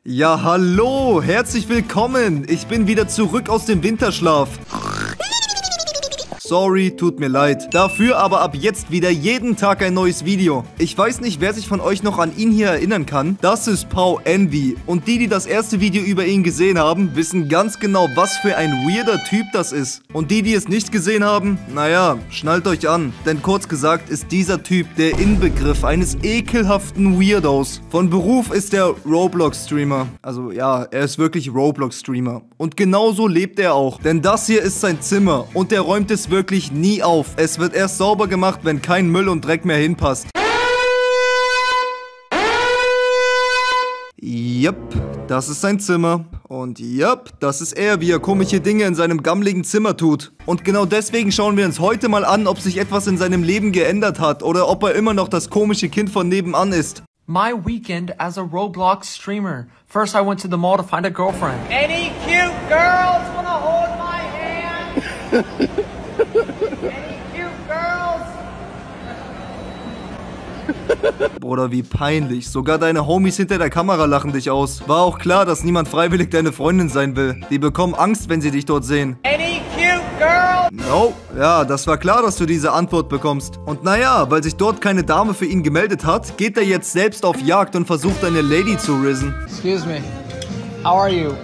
Ja, hallo, herzlich willkommen. Ich bin wieder zurück aus dem Winterschlaf. Sorry, tut mir leid. Dafür aber ab jetzt wieder jeden Tag ein neues Video. Ich weiß nicht, wer sich von euch noch an ihn hier erinnern kann. Das ist Pow Envy. Und die das erste Video über ihn gesehen haben, wissen ganz genau, was für ein weirder Typ das ist. Und die es nicht gesehen haben, naja, schnallt euch an. Denn kurz gesagt ist dieser Typ der Inbegriff eines ekelhaften Weirdos. Von Beruf ist er Roblox-Streamer. Also ja, er ist wirklich Roblox-Streamer. Und genauso lebt er auch. Denn das hier ist sein Zimmer. Und er räumt es wirklich nie auf. Es wird erst sauber gemacht, wenn kein Müll und Dreck mehr hinpasst. Yep, das ist sein Zimmer. Und yep, das ist er, wie er komische Dinge in seinem gammeligen Zimmer tut. Und genau deswegen schauen wir uns heute mal an, ob sich etwas in seinem Leben geändert hat oder ob er immer noch das komische Kind von nebenan ist. My weekend as a Roblox streamer. First I went to the mall to find a girlfriend. Any cute girls wanna hold my hand? Any cute girls? Bruder, wie peinlich. Sogar deine Homies hinter der Kamera lachen dich aus. War auch klar, dass niemand freiwillig deine Freundin sein will. Die bekommen Angst, wenn sie dich dort sehen. Any cute girls? No, ja, das war klar, dass du diese Antwort bekommst. Und naja, weil sich dort keine Dame für ihn gemeldet hat, geht er jetzt selbst auf Jagd und versucht eine Lady zu risen. Excuse me. How are you?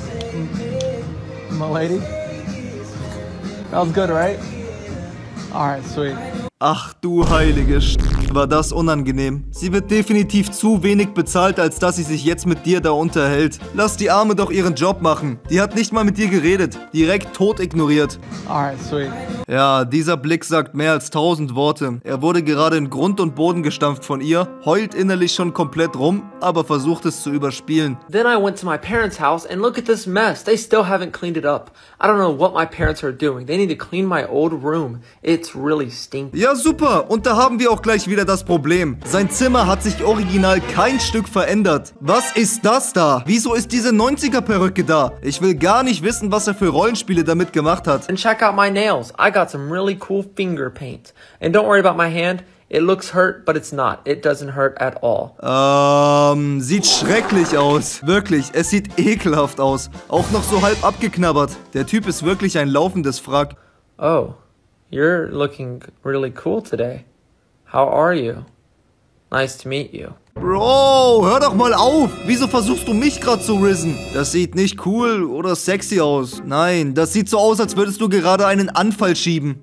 My lady? That was good, right? Alright, sweet. Ach du heilige war das unangenehm. Sie wird definitiv zu wenig bezahlt, als dass sie sich jetzt mit dir da unterhält. Lass die Arme doch ihren Job machen. Die hat nicht mal mit dir geredet. Direkt tot ignoriert. Alright, sweet. Ja, dieser Blick sagt mehr als 1000 Worte. Er wurde gerade in Grund und Boden gestampft von ihr, heult innerlich schon komplett rum, aber versucht es zu überspielen. Then I went to my parents' house and look at this mess. They still haven't cleaned it up. I don't know what my parents are doing. They need to clean my old room. It's really stinky. Ja, super. Und da haben wir auch gleich wieder das Problem. Sein Zimmer hat sich original kein Stück verändert. Was ist das da? Wieso ist diese 90er-Perücke da? Ich will gar nicht wissen, was er für Rollenspiele damit gemacht hat. And check out my nails. I got some really cool finger paint. And don't worry about my hand. It looks hurt, but it's not. It doesn't hurt at all. Sieht schrecklich aus. Wirklich, es sieht ekelhaft aus. Auch noch so halb abgeknabbert. Der Typ ist wirklich ein laufendes Wrack. Oh, you're looking really cool today. How are you? Nice to meet you. Bro, hör doch mal auf. Wieso versuchst du mich gerade zu risen? Das sieht nicht cool oder sexy aus. Nein, das sieht so aus, als würdest du gerade einen Anfall schieben.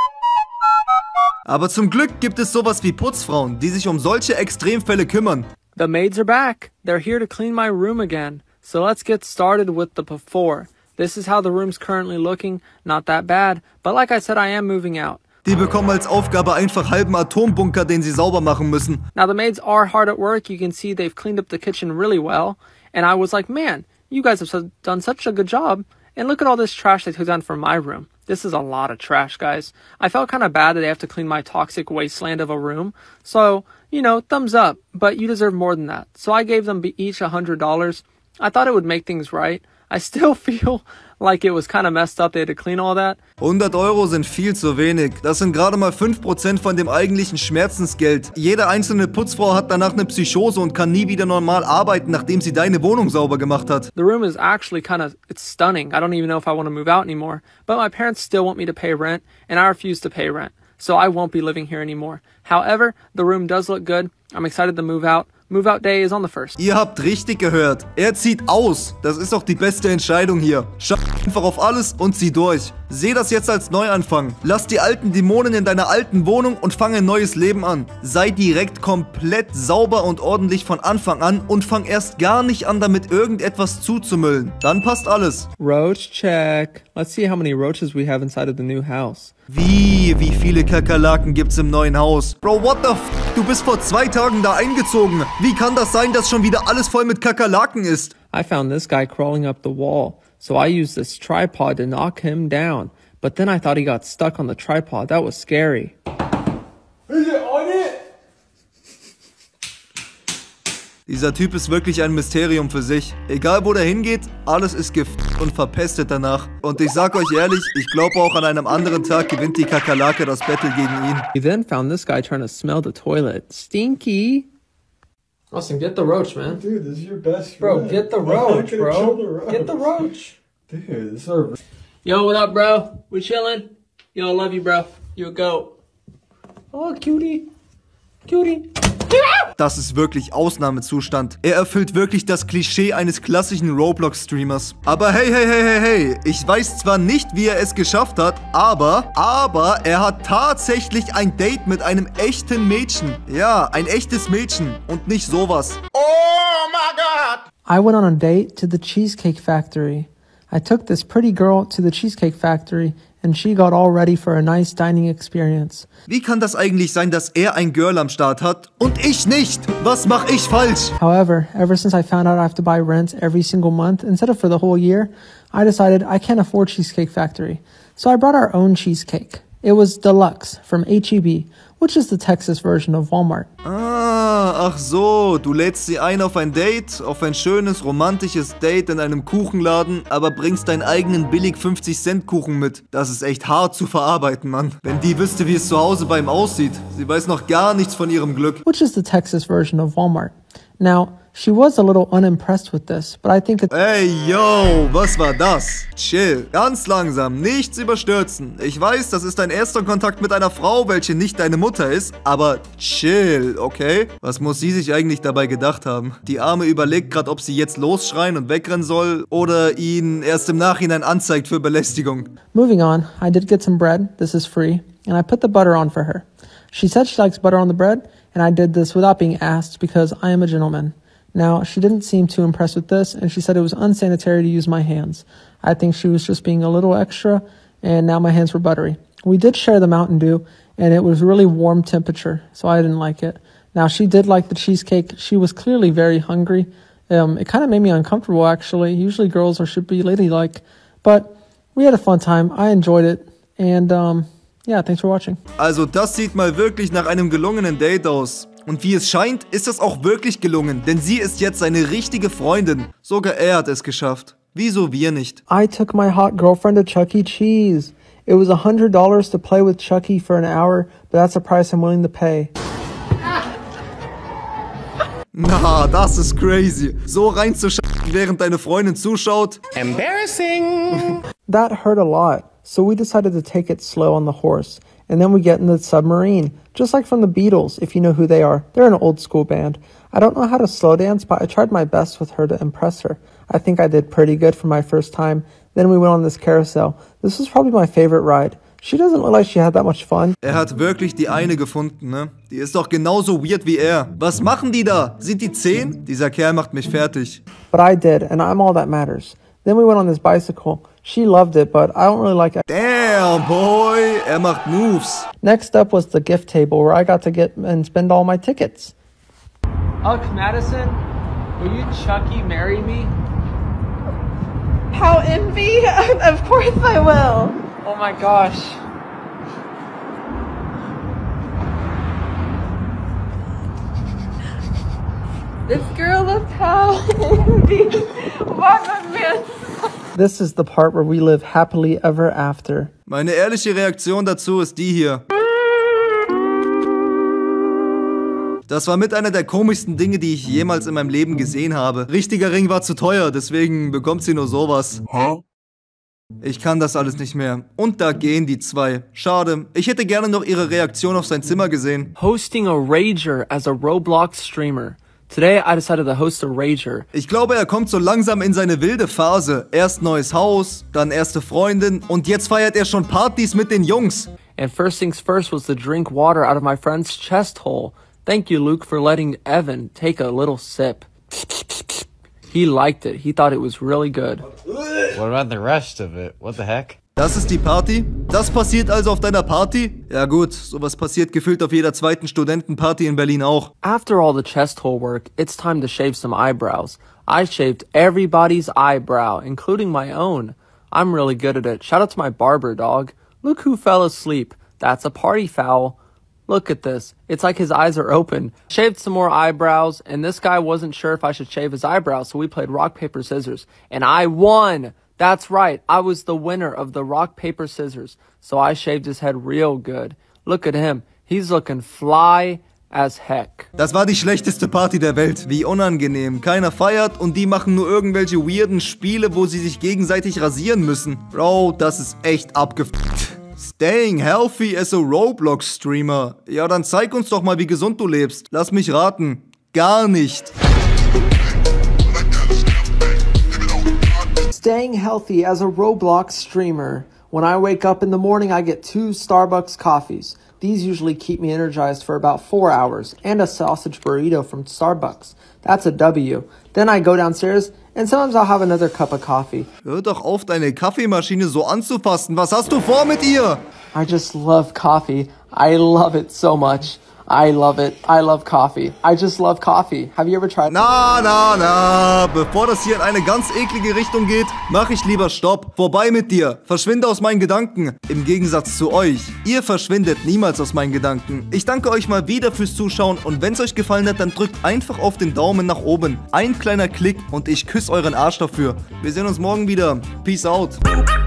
Aber zum Glück gibt es sowas wie Putzfrauen, die sich um solche Extremfälle kümmern. The maids are back. They're here to clean my room again. So let's get started with the before. This is how the room's currently looking. Not that bad. But like I said, I am moving out. Die bekommen als Aufgabe einfach halben Atombunker, den sie sauber machen müssen. Now the maids are hard at work. You can see they've cleaned up the kitchen really well. And I was like, man, you guys have done such a good job. And look at all this trash they took down from my room. This is a lot of trash, guys. I felt kind of bad that they have to clean my toxic wasteland of a room. So, you know, thumbs up. But you deserve more than that. So I gave them each $100. I thought it would make things right. I still feel like it was kind of messed up. They had to clean all that. 100 Euro sind viel zu wenig. Das sind gerade mal 5% von dem eigentlichen Schmerzensgeld. Jede einzelne Putzfrau hat danach eine Psychose und kann nie wieder normal arbeiten, nachdem sie deine Wohnung sauber gemacht hat. The room is actually it's stunning. I don't even know if I want to move out anymore. But my parents still want me to pay rent, and I refuse to pay rent. So I won't be living here anymore. However, the room does look good. I'm excited to move out. Move-out day is on the 1st. Ihr habt richtig gehört. Er zieht aus. Das ist doch die beste Entscheidung hier. Schau einfach auf alles und zieh durch. Seh das jetzt als Neuanfang. Lass die alten Dämonen in deiner alten Wohnung und fang ein neues Leben an. Sei direkt komplett sauber und ordentlich von Anfang an und fang erst gar nicht an, damit irgendetwas zuzumüllen. Dann passt alles. Roach check. Let's see how many roaches we have inside of the new house. Wie viele Kakerlaken gibt's im neuen Haus? Bro, what the f***? Du bist vor 2 Tagen da eingezogen. Wie kann das sein, dass schon wieder alles voll mit Kakerlaken ist? I found this guy crawling up the wall, so I used this tripod to knock him down. But then I thought he got stuck on the tripod. That was scary. Is it on it? Dieser Typ ist wirklich ein Mysterium für sich. Egal wo der hingeht, alles ist und verpestet danach. Und ich sag euch ehrlich, ich glaube auch an einem anderen Tag gewinnt die Kakerlake das Battle gegen ihn. We then found this guy trying to smell the toilet. Stinky. Austin, get the roach, man. Dude, this is your best friend. Bro, get the roach, bro. Get the roach. Dude, this is our... Yo, what up, bro? We chilling? Yo, I love you, bro. You a goat. Oh, cutie. Cutie. Das ist wirklich Ausnahmezustand. Er erfüllt wirklich das Klischee eines klassischen Roblox-Streamers. Aber hey. Ich weiß zwar nicht, wie er es geschafft hat, aber er hat tatsächlich ein Date mit einem echten Mädchen. Ja, ein echtes Mädchen und nicht sowas. Oh my God! I went on a date to the Cheesecake Factory. I took this pretty girl to the Cheesecake Factory and she got all ready for a nice dining experience. Wie kann das eigentlich sein, dass er ein Girl am Start hat und ich nicht? Was mache ich falsch? However, ever since I found out I have to buy rent every single month instead of for the whole year, I decided I can't afford Cheesecake Factory. So I brought our own cheesecake. It was deluxe from H-E-B, which is the Texas version of Walmart. Ach so, du lädst sie ein auf ein Date, auf ein schönes, romantisches Date in einem Kuchenladen, aber bringst deinen eigenen billig 50-Cent-Kuchen mit. Das ist echt hart zu verarbeiten, Mann. Wenn die wüsste, wie es zu Hause bei ihm aussieht. Sie weiß noch gar nichts von ihrem Glück. Which is the Texas version of Walmart. Now, she was a little unimpressed with this, but I think it's... Ey, yo, was war das? Chill, ganz langsam, nichts überstürzen. Ich weiß, das ist dein erster Kontakt mit einer Frau, welche nicht deine Mutter ist, aber chill, okay? Was muss sie sich eigentlich dabei gedacht haben? Die Arme überlegt gerade, ob sie jetzt losschreien und wegrennen soll oder ihn erst im Nachhinein anzeigt für Belästigung. Moving on, I did get some bread, this is free, and I put the butter on for her. She said she likes butter on the bread, and I did this without being asked because I am a gentleman. Now, she didn't seem too impressed with this, and she said it was unsanitary to use my hands. I think she was just being a little extra, and now my hands were buttery. We did share the Mountain Dew, and it was really warm temperature, so I didn't like it. Now, she did like the cheesecake. She was clearly very hungry. It kind of made me uncomfortable, actually. Usually girls should be ladylike, but we had a fun time. I enjoyed it, and yeah, thanks for watching. Also das sieht mal wirklich nach einem gelungenen Date aus. Und wie es scheint, ist das auch wirklich gelungen, denn sie ist jetzt seine richtige Freundin. Sogar er hat es geschafft. Wieso wir nicht? I took my hot girlfriend to Chuck E. Cheese. It was $100 to play with Chucky for an hour, but that's a price I'm willing to pay. Na, das ist crazy. So reinzuschalten, während deine Freundin zuschaut. Embarrassing! That hurt a lot, so we decided to take it slow on the horse. And then we get in the submarine, just like from the Beatles, if you know who they are. They're an old school band. I don't know how to slow dance, but I tried my best with her to impress her. I think I did pretty good for my first time. Then we went on this carousel. This was probably my favorite ride. She doesn't look like she had that much fun. Er hat wirklich die eine gefunden, ne? Die ist doch genauso weird wie er. Was machen die da? Sind die 10? Dieser Kerl macht mich fertig. But I did, and I'm all that matters. Then we went on this bicycle. She loved it, but I don't really like it. Damn, boy. Er macht Moves. Next up was the gift table, where I got to get and spend all my tickets. Ugh, Madison, will you Chucky marry me? How envy? Of course I will. Oh my gosh. This girl is how envy. Why, man? This is the part where we live happily ever after. Meine ehrliche Reaktion dazu ist die hier. Das war mit einer der komischsten Dinge, die ich jemals in meinem Leben gesehen habe. Richtiger Ring war zu teuer, deswegen bekommt sie nur sowas. Ich kann das alles nicht mehr. Und da gehen die zwei. Schade. Ich hätte gerne noch ihre Reaktion auf sein Zimmer gesehen. Hosting a Rager as a Roblox streamer. Today I decided to host a Rager. Ich glaube, er kommt so langsam in seine wilde Phase. Erst neues Haus, dann erste Freundin und jetzt feiert er schon Partys mit den Jungs. And first things first was to drink water out of my friend's chest hole. Thank you, Luke, for letting Evan take a little sip. He liked it. He thought it was really good. What about the rest of it? What the heck? Das ist die Party? Das passiert also auf deiner Party? Ja gut, sowas passiert gefühlt auf jeder zweiten Studentenparty in Berlin auch. After all the chest hole work, it's time to shave some eyebrows. I shaved everybody's eyebrow, including my own. I'm really good at it. Shout out to my barber, dog. Look who fell asleep. That's a party foul. Look at this. It's like his eyes are open. Shaved some more eyebrows, and this guy wasn't sure if I should shave his eyebrows, so we played rock, paper, scissors. And I won! That's right, I was the winner of the rock, paper, scissors. So I shaved his head real good. Look at him. He's looking fly as heck. Das war die schlechteste Party der Welt. Wie unangenehm. Keiner feiert und die machen nur irgendwelche weirden Spiele, wo sie sich gegenseitig rasieren müssen. Bro, das ist echt abgefuckt. Staying healthy as a Roblox-Streamer. Ja, dann zeig uns doch mal, wie gesund du lebst. Lass mich raten. Gar nicht. Staying healthy as a Roblox streamer. When I wake up in the morning, I get 2 Starbucks coffees. These usually keep me energized for about 4 hours, and a sausage burrito from Starbucks. That's a W. Then I go downstairs, and sometimes I'll have another cup of coffee. Hör doch auf, deine Kaffeemaschine so anzufassen. Was hast du vor mit ihr? I just love coffee. I love it so much. I love it. I love coffee. I just love coffee. Have you ever tried? Na. Bevor das hier in eine ganz eklige Richtung geht, mache ich lieber Stopp. Vorbei mit dir. Verschwinde aus meinen Gedanken. Im Gegensatz zu euch. Ihr verschwindet niemals aus meinen Gedanken. Ich danke euch mal wieder fürs Zuschauen und wenn es euch gefallen hat, dann drückt einfach auf den Daumen nach oben. Ein kleiner Klick und ich küsse euren Arsch dafür. Wir sehen uns morgen wieder. Peace out.